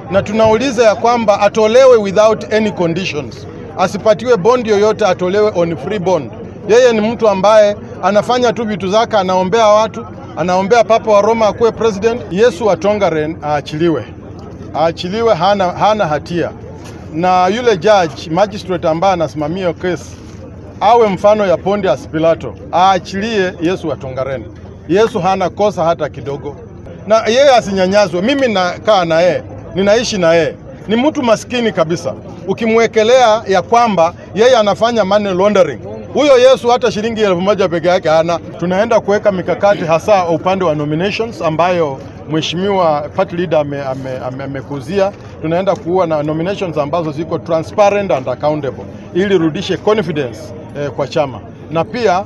na tunauliza ya kwamba atolewe without any conditions. Asipatiwe bond yoyote, atolewe on free bond. Yeye ni mtu ambaye anafanya tu vitu zake, anaombea watu, anaombea Papa wa Roma akuwe president. Yesu wa Tongaren aachiliwe. Aachiliwe, hana hatia. Na yule judge, magistrate ambaye anasimamia kesi, awe mfano ya Pontius Pilato. Aachilie Yesu wa Tongaren. Yesu hana kosa hata kidogo. Na yeye asinyanyazwe. Mimi nakaa na yeye, ninaishi na yeye. Ni mtu maskini kabisa. Ukimwekelea ya kwamba yeye anafanya money laundering, huyo Yesu hata shilingi 1000 peke yake hana. Tunaenda kuweka mikakati hasa upande wa nominations ambayo mheshimiwa party leader amekuzia. Tunaenda kuwa na nominations ambazo ziko transparent and accountable ili rudishe confidence kwa chama. Na pia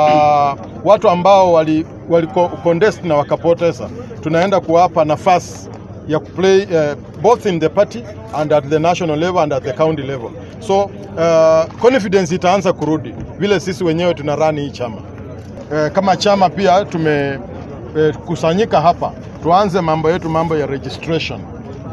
watu ambao wali contest na wakapoteza, tunaenda kuwapa nafasi ya kuplay both in the party and at the national level and at the county level. So confidence itaanza kurudi vile sisi wenyewe tunarani hii chama. Kama chama pia tumekusanyika hapa, tuanze mambo ya registration,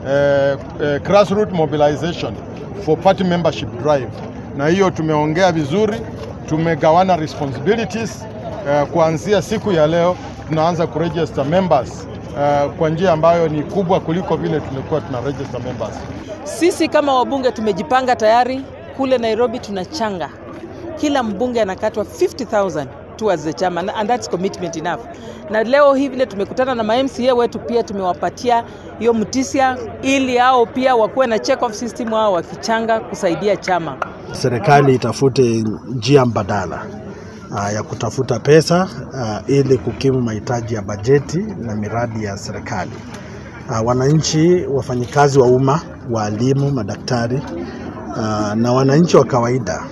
grassroots mobilization for party membership drive. Na hiyo tumeongea vizuri, tumegawana responsibilities. Kuanzia siku ya leo tunaanza kuregister members kwa njia ambayo ni kubwa kuliko vile tumekuwa tunaregister members. Sisi kama wabunge tumejipanga tayari. Kule Nairobi tunachanga. Kila mbunge anakatwa 50,000 towards the chama, and that's commitment enough. Na leo hivi vile tumekutana na ma-MCA wetu, pia tumewapatia hiyo mtisia ili hao pia wakuwe na check off system wao wakichanga kusaidia chama. Serikali itafute njia mbadala ya kutafuta pesa ili kukimu mahitaji ya bajeti na miradi ya serikali. Wananchi, wafanyikazi wa umma, walimu, madaktari na wananchi wa kawaida